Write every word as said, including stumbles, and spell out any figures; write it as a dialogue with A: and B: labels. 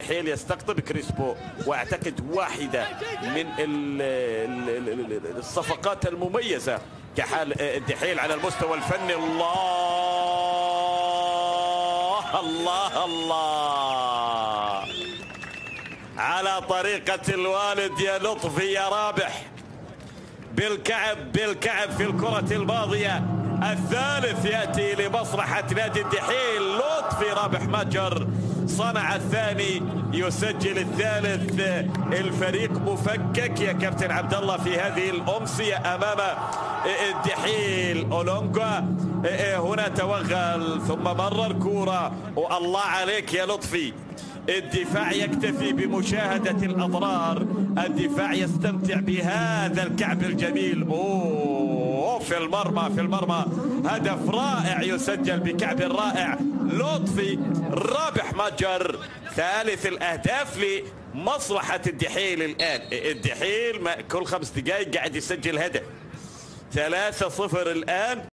A: الدحيل يستقطب كريسبو، واعتقد واحده من الصفقات المميزه كحال الدحيل على المستوى الفني. الله الله الله على طريقه الوالد يا لطفي يا رابح، بالكعب بالكعب في الكرة الماضية. الثالث يأتي لمصلحة نادي الدحيل، لطفي رابح متجر صنع الثاني يسجل الثالث. الفريق مفكك يا كابتن عبد الله في هذه الأمسية أمام الدحيل. أولونغا هنا توغل ثم مرر كورة، والله عليك يا لطفي. الدفاع يكتفي بمشاهدة الأضرار، الدفاع يستمتع بهذا الكعب الجميل. أوه في المرمى في المرمى، هدف رائع يسجل بكعب رائع. لطفي رابح متجر ثالث الأهداف لمصلحة الدحيل. الآن الدحيل كل خمس دقائق قاعد يسجل هدف. ثلاثة صفر الآن